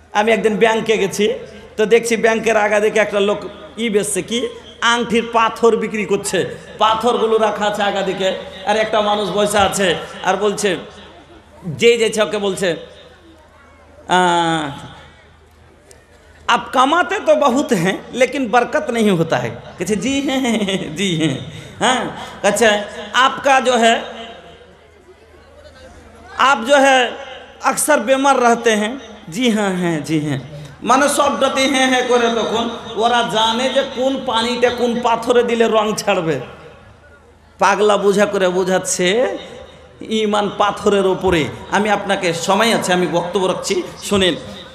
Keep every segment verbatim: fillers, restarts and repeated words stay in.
আমি একদিন ব্যাংকে গেছি, তো দেখছি ব্যাংকের আগা দেখে একটা লোক ই বেচছে, কি আংটির পাথর বিক্রি করছে, পাথরগুলো রাখা আছে আগা দিকে, আর একটা মানুষ বসে আছে আর বলছে, যে যে ওকে বলছে, आप कमाते तो बहुत हैं लेकिन बरकत नहीं होता है। कहते जी हैं जी हैं। हाँ अच्छा, आपका जो है आप जो है अक्सर बीमार रहते हैं। जी हाँ हैं जी हैं। माने सब डटे हैं हैं करे तখন ওরা জানে যে কোন পানিটা কোন পাথরে দিলে রং ছাড়বে। পাগলা বুঝা করে বোঝাচ্ছে ঈমান পাথরের উপরে। আমি আপনাকে সময় আছে, আমি বক্তব্য রাখছি, শুনেন।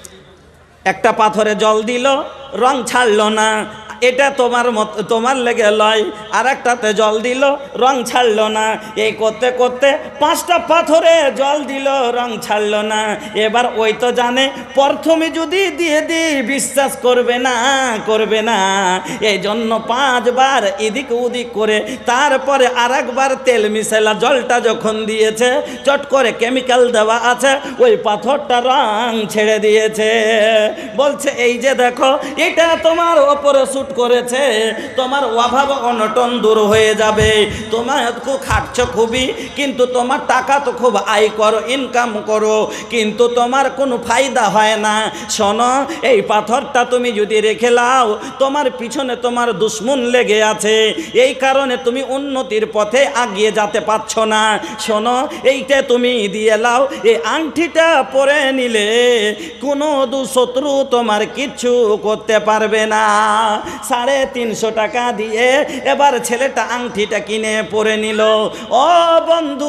একটা পাথরে জল দিল, রং ছাড়লো না, এটা তোমার মত তোমার লেগে লয়। আর একটাতে জল দিল, রং ছাড়লো না। এই করতে করতে পাঁচটা পাথরে জল দিল, রং ছাড়লো না। এবার ওই তো জানে প্রথমে যদি দিয়ে দিই বিশ্বাস করবে না করবে না, এই জন্য পাঁচবার এদিক ওদিক করে তারপরে আর একবার তেল মিশালা জলটা যখন দিয়েছে, চট করে কেমিক্যাল দেওয়া আছে, ওই পাথরটা রং ছেড়ে দিয়েছে। বলছে এই যে দেখো, এটা তোমার ওপরে করেছে, তোমার অভাব অনটন দূর হয়ে যাবে। তোমার খুব খাটছ খুবই, কিন্তু তোমার টাকা তো খুব আয় করো, ইনকাম করো, কিন্তু তোমার কোনো ফায়দা হয় না। শোনো, এই পাথরটা তুমি যদি রেখে লাও, তোমার পিছনে তোমার দুশ্মন লেগে আছে, এই কারণে তুমি উন্নতির পথে এগিয়ে যেতে পারছ না। শোনো, এইটা তুমি দিয়ে লাও, এই আংটিটা পরে নিলে কোনো দুঃশত্রু তোমার কিচ্ছু করতে পারবে না। সাড়ে তিনশো টাকা দিয়ে এবার ছেলেটা আংটিটা কিনে পরে নিল। ও বন্ধু,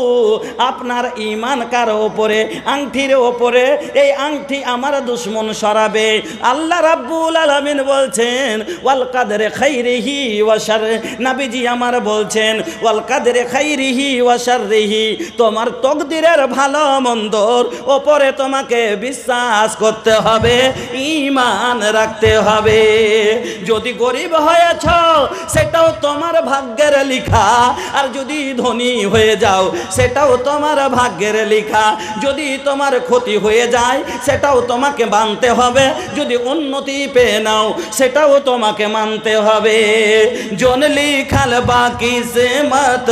আপনার ঈমান কার ওপরে? আংটির ওপরে। এই আংটি আমার দুশ্মন সরাবে। আল্লাহ রাব্বুল আলামিন বলছেন ওয়াল কাদরে খাইরিহি ওয়া শাররিহি, নবীজি আমার বলছেন ওয়াল কাদরে খাইরিহি ওয়া শাররিহি, তোমার তকদিরের ভালো মন্দর ওপরে তোমাকে বিশ্বাস করতে হবে, ঈমান রাখতে হবে। যদি গরিব হয়েছ সেটাও তোমার ভাগ্যের লেখা, আর যদি ধনী হয়ে যাও সেটাও তোমার ভাগ্যের লেখা। যদি তোমার ক্ষতি হয়ে যায় সেটাও তোমাকে মানতে হবে, যদি উন্নতি পেয়ে নাও সেটাও তোমাকে মানতে হবে। জন লিখাল বাকি সে মত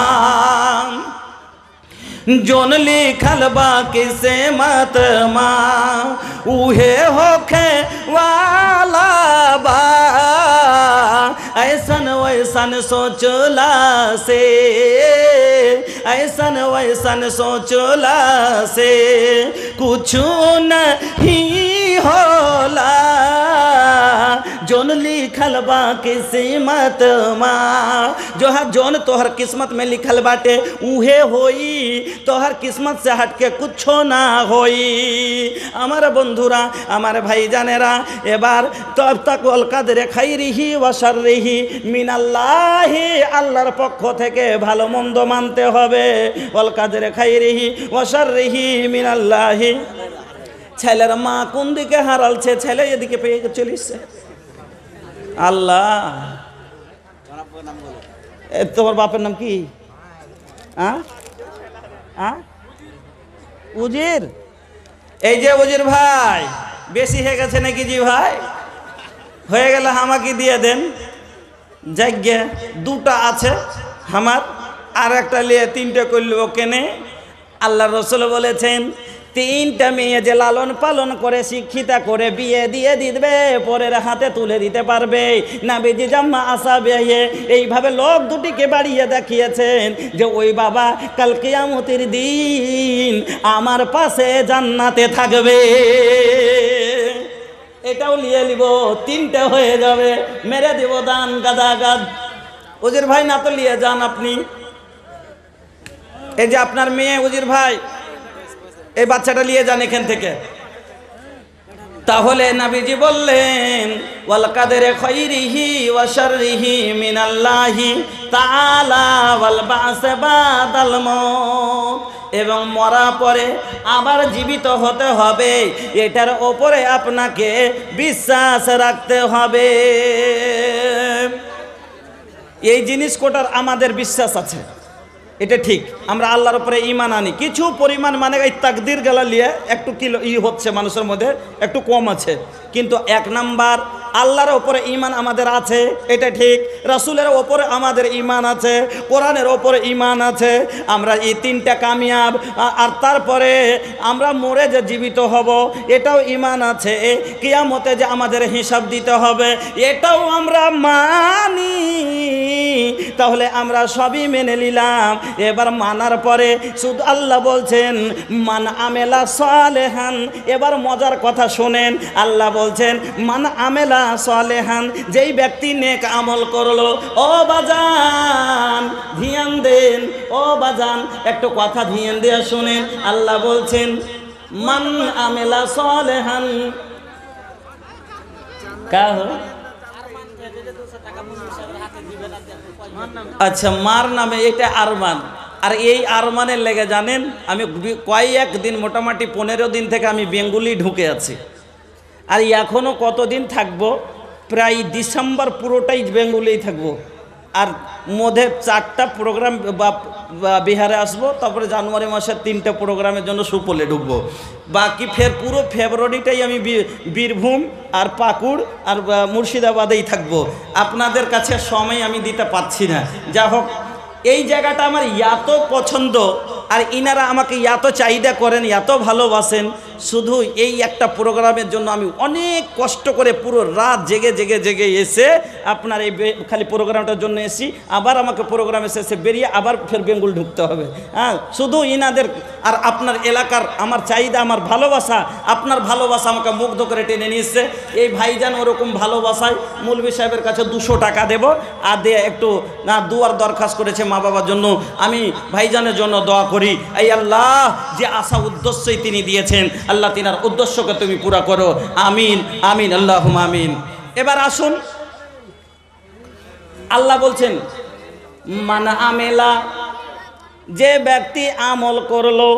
মান, जोन लिखल बाकी से मत मां, उहे होखे वाला बा। ऐसन वैसन सोचला से, ऐसन वैसन सोचला से कुछ नहीं होला। जोन लिखल बा किस्मत मां, जो है जोन तोहर किस्मत में लिखल बाटे उहे होई, तोहर किस्मत से हटके कुछ ना होई। আমার বন্ধুরা, আমার ভাই জানেরা, এবার তব তক ওয়াল কাদরে খাইরিহি ওয়া শাররিহি মিনাল্লাহি, আল্লাহর পক্ষ থেকে ভালো মন্দ মানতে হবে। ওয়াল কাদরে খাইরিহি ওয়া শাররিহি মিনাল্লাহি। ছেলের মা কোন দিকে হারালছে, ছেলে এদিকে পেয়ে চলিছে। আল্লাহ, তোমার বাপের নাম কি? উজির। এই যে উজির ভাই, বেশি হয়ে গেছে নাকি? জি ভাই, হয়ে গেলে আমাকে দিয়ে দেন। জায়গা দুটা আছে আমার, আর একটা লিয়ে তিনটে করল কেনে। আল্লাহ রসুল বলেছেন তিনটা মেয়ে যে লালন পালন করে শিক্ষিতা করে বিয়ে দিয়ে দিবে, পরের হাতে তুলে দিতে পারবে। নবীজি জাম্মা আসাবে এইভাবে লোক দুটিকে বাড়িয়ে দেখিয়েছেন যে ওই বাবা কাল কিয়ামতের দিন আমার পাশে জান্নাতে থাকবে। এটাও নিয়ে নিব, তিনটে হয়ে যাবে, মেরে দেব দান গাদা গাদ। উজির ভাই না তো নিয়ে যান আপনি। এই যে আপনার মেয়ে উজির ভাই, এই বাচ্চাটা নিয়ে যান এখান থেকে। তাহলে নবীজি বললেন ওয়াল কাদরে খাইরিহি ওয়া শাররিহি মিনাল্লাহি তাআলা ওয়াল বা'স বাদাল মাউত, এবং মরা পরে আবার জীবিত হতে হবে, এটার ওপরে আপনাকে বিশ্বাস রাখতে হবে। এই জিনিস কোটার আমাদের বিশ্বাস আছে। এটা ঠিক, আমরা আল্লাহর উপরে ঈমান আনি, কিছু পরিমাণ মানে এই তাকদির গেলা নিয়ে একটু কিলো ই হচ্ছে মানুষের মধ্যে একটু কম আছে, কিন্তু এক নাম্বার আল্লাহর ওপরে ঈমান আমাদের আছে, এটা ঠিক। রাসূলের ওপরে আমাদের ঈমান আছে, কোরআনের ওপরে ঈমান আছে, আমরা এই তিনটা কামিয়াব। আর তারপরে আমরা মরে যে জীবিত হব এটাও ঈমান আছে, কিয়ামতে যে আমাদের হিসাব দিতে হবে এটাও আমরা মানি। তাহলে আমরা সবই মেনে নিলাম। এবার মানার পরে শুধু আল্লাহ বলছেন মান আমেলা সালেহান। এবার মজার কথা শোনেন, আল্লাহ বলছেন মান আমেলা সালেহান, যেই ব্যক্তি নেক আমল করলো। ও বাজান ধ্যান দেন, ও বাজান একটু কথা ধ্যান দিয়ে শুনেন। আল্লাহ বলছেন মান আমেলা সালেহান কাহ আচ্ছা মার নামে এটা আরমান। আর এই আরমানের লেগে জানেন আমি কয়েক দিন মোটামুটি পনেরো দিন থেকে আমি বেঙ্গুলি ঢুকে আছি। আর এখনও কতদিন থাকবো, প্রায় ডিসেম্বর পুরোটাই বেঙ্গুলিই থাকবো। আর মধ্যে চারটা প্রোগ্রাম বিহারে আসবো, তারপরে জানুয়ারি মাসের তিনটা প্রোগ্রামের জন্য সুপলে ঢুকবো। বাকি ফের পুরো ফেব্রুয়ারিটাই আমি বীরভূম আর পাকুড় আর মুর্শিদাবাদেই থাকবো। আপনাদের কাছে সময় আমি দিতে পারছি না। যা হোক, এই জায়গাটা আমার এত পছন্দ আর ইনারা আমাকে এত চাহিদা করেন, এত ভালোবাসেন। শুধু এই একটা প্রোগ্রামের জন্য আমি অনেক কষ্ট করে পুরো রাত জেগে জেগে জেগে এসে আপনার এই খালি প্রোগ্রামটার জন্য এসি। আবার আমাকে প্রোগ্রামে শেষে বেরিয়ে আবার ফের বেঙ্গল ঢুকতে হবে। হ্যাঁ, শুধু ইনাদের আর আপনার এলাকার আমার চাহিদা, আমার ভালোবাসা, আপনার ভালোবাসা আমাকে মুগ্ধ করে টেনে নিয়ে এসছে। এই ভাইজান ওরকম ভালোবাসায় মৌলভী সাহেবের কাছে দুশো টাকা দেব আর দিয়ে একটু না দুয়ার দরখাস্ত করেছে মা বাবার জন্য। আমি ভাইজানের জন্য দোয়া করি, এই আল্লাহ যে আশা উদ্দেশ্যই তিনি দিয়েছেন আল্লাহ তিনার উদ্দেশ্যকে তুমি পুরা করো, আমিন আমিন আল্লাহুম্মা আমিন। এবার আসুন, আল্লাহ বলছেন মান আমেলা, যে ব্যক্তি আমল করলো,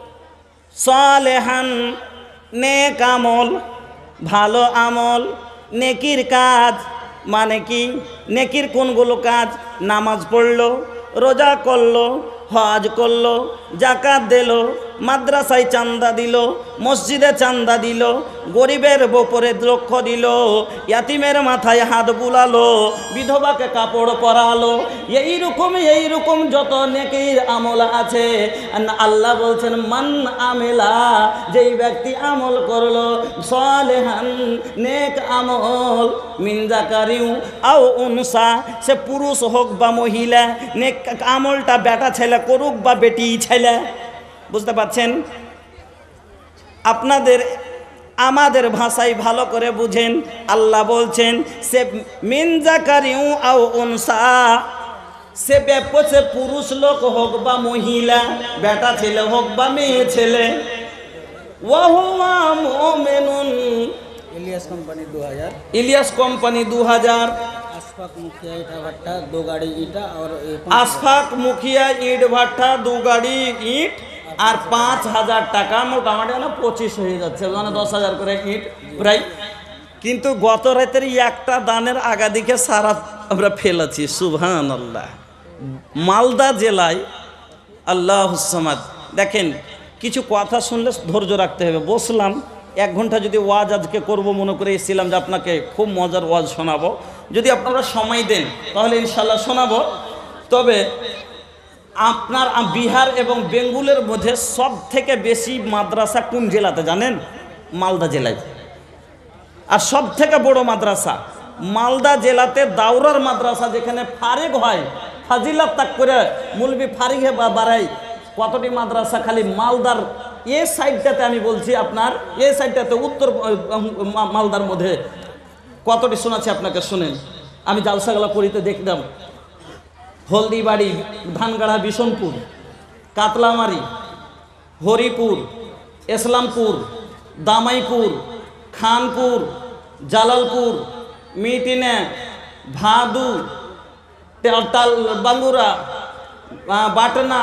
সালেহান নেক আমল, ভালো আমল, নেকির কাজ। মানে কি নেকির কোনগুলো কাজ? নামাজ পড়লো, রোজা করলো, হজ করলো, জাকাত দিল, মাদ্রাসায় চান্দা দিল, মসজিদে চান্দা দিল, গরিবের ওপরে লক্ষ্য দিল, ইয়াতিমের মাথায় হাত বুলালো, বিধবাকে কাপড় পরালো। এইরকম এইরকম যত নেকির আমল আছে আল্লাহ বলছেন মান আমেলা, যেই ব্যক্তি আমল করলো, সালেহান নেক আমল, মিন যাকারিউ আও উনসা, সে পুরুষ হোক বা মহিলা, নেক আমলটা বেটা ছেলে করুক বা বেটি ছেলে। বুঝতে পারছেন? আপনাদের আমাদের ভাষায় ভালো করে বুঝেন। আল্লাহ বলছেন সে মিন যাকারিউ আও উনসা, সে সে পুরুষ লোক হোক বা মহিলা, বেটা ছেলে হোক বা মেয়ে ছেলে। ওয়া হুয়া মুমিনুন, ইলিয়াস কোম্পানি दो हज़ार, इलियास कंपनी दो हज़ार, अशफाक मुखिया ईटा भट्टा दो गाड़ी ईटा और अशफाक मुखिया ईट भट्टा दो गाड़ी ईट আর পাঁচ হাজার টাকা, মোটামুটি না পঁচিশ হয়ে যাচ্ছে, মানে দশ হাজার করে ইট প্রায়। কিন্তু গত রাতের একটা দানের আগা দিকে সারা আমরা ফেলেছি। সুবহানাল্লাহ। মালদা জেলায় আল্লাহ সামাদ। দেখেন, কিছু কথা শুনলে ধৈর্য রাখতে হবে। বসলাম এক ঘন্টা, যদি ওয়াজ আজকে করব মনে করে এসেছিলাম যে আপনাকে খুব মজার ওয়াজ শোনাবো। যদি আপনারা সময় দেন তাহলে ইনশাল্লাহ শোনাবো। তবে আপনার বিহার এবং বেঙ্গুলের মধ্যে সব থেকে বেশি মাদ্রাসা কোন জেলাতে জানেন? মালদা জেলায়। আর সব থেকে বড় মাদ্রাসা মালদা জেলাতে দাউরার মাদ্রাসা, যেখানে ফারিগ হয়, ফাজিলাত তাক করে মুলবি ফারিগ বাড়াই। কতটি মাদ্রাসা খালি মালদার এ সাইডটাতে, আমি বলছি আপনার এ সাইডটাতে উত্তর মালদার মধ্যে কতটি শোনাচ্ছি আপনাকে, শুনেন। আমি জালসাগুলা করিতে দেখলাম হলদিবাড়ি, ধানগাড়া, বিশনপুর, কাতলামারি, হরিপুর, ইসলামপুর, দামাইপুর, খানপুর, জালালপুর, মিটিনে, ভাদু, তেলতাল, বাঙ্গুরা, বাটনা,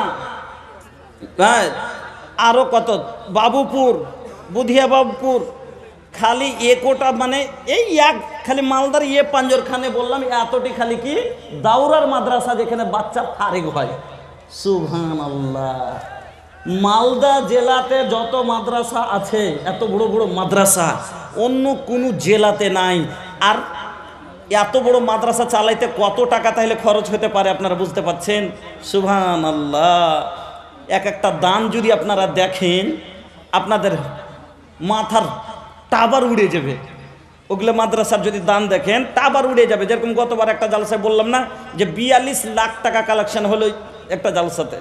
আরও কত, বাবুপুর, বুধিয়া বাবুপুর, খালি এ কোটা, মানে এই এক খালি মালদার ইয়ে পাঞ্জরখানে বললাম এতটি খালি কি দাউরার মাদ্রাসা, যেখানে বাচ্চা ফারিগ হয়। সুবহানাল্লাহ। মালদা জেলাতে যত মাদ্রাসা আছে, এত বড় বড় মাদ্রাসা অন্য কোনো জেলাতে নাই। আর এত বড় মাদ্রাসা চালাইতে কত টাকা তাহলে খরচ হতে পারে আপনারা বুঝতে পারছেন? সুবহানাল্লাহ। এক একটা দান যদি আপনারা দেখেন আপনাদের মাথার টাবার উড়ে যাবে। ওগুলো মাদ্রাসার যদি দান দেখেন টাবার উড়ে যাবে। যেরকম গতবার একটা জালসায় বললাম না যে বিয়াল্লিশ লাখ টাকা কালেকশন হলো একটা জালসাতে।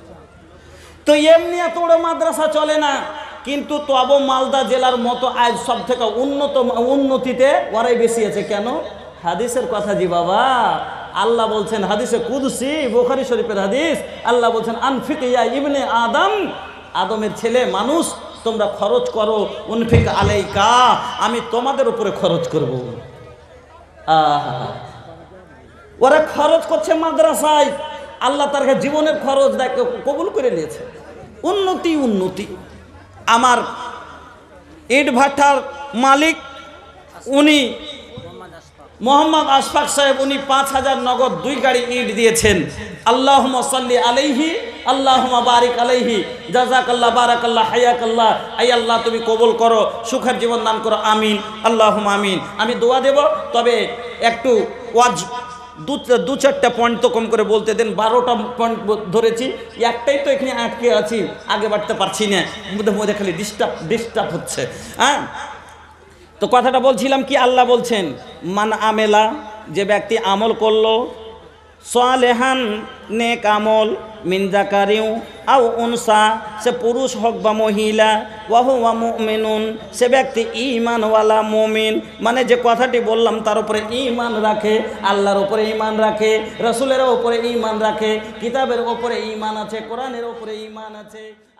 তো এমনি এত বড় মাদ্রাসা চলে না, কিন্তু তবু মালদা জেলার মতো আজ সব থেকে উন্নত উন্নতিতে ওরাই বেশি আছে। কেন? হাদিসের কথা জি বাবা। আল্লাহ বলছেন হাদিসে কুদসি, বুখারী শরীফের হাদিস, আল্লাহ বলছেন আনফিক ইয়া ইবনে আদম, আদমের ছেলে মানুষ তোমরা খরচ করো, উনফিক আলাইকা, আমি তোমাদের উপরে খরচ করব। আহা, ওরা খরচ করছে মাদ্রাসায়, আল্লাহ তার জীবনের খরচ দেখ কবুল করে নিয়েছে। উন্নতি উন্নতি। আমার ইট ভাটার মালিক উনি মোহাম্মদ আশফাক সাহেব, উনি পাঁচ হাজার নগদ দুই গাড়ি ইট দিয়েছেন। আল্লাহুম্মা সাল্লি আলাইহি, আল্লাহুম্মা বারিক আলাইহি, জাযাকাল্লাহ, বারাকাল্লাহ, হায়াকাল্লাহ। আই আল্লাহ তুমি কবুল করো, সুখের জীবন দান করো, আমিন, আল্লাহুম্মা আমিন। আমি দোয়া দেব, তবে একটু ওয়াজ দু দু চারটা পয়েন্ট তো কম করে বলতে দেন। বারোটা পয়েন্ট ধরেছি, একটাই তো এখানে আটকে আছি, আগে বাড়তে পারছি না, মধ্যে মধ্যে খালি ডিস্টার্ব ডিস্টার্ব হচ্ছে। হ্যাঁ, তো কথাটা বলছিলাম কি, আল্লাহ বলছেন মান আমেলা, যে ব্যক্তি আমল করলো, সালেহান নেক আমল, মিন যাকারিউ আও উনসা, সে পুরুষ হোক বা মহিলা, ওয়া হুয়া মুমিনুন, সে ব্যক্তি ঈমানওয়ালা মুমিন, মানে যে কথাটি বললাম তার উপরে ঈমান রাখে, আল্লাহর উপরে ঈমান রাখে, রাসূলের উপরে ঈমান রাখে, কিতাবের উপরে ঈমান আছে, কোরআনের উপরে ঈমান আছে।